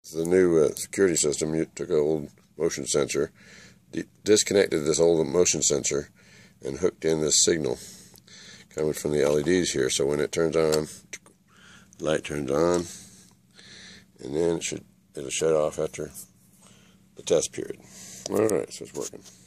The new security system, you took an old motion sensor, disconnected this old motion sensor, and hooked in this signal coming from the LEDs here. So when it turns on, light turns on, and then it'll shut off after the test period. Alright, so it's working.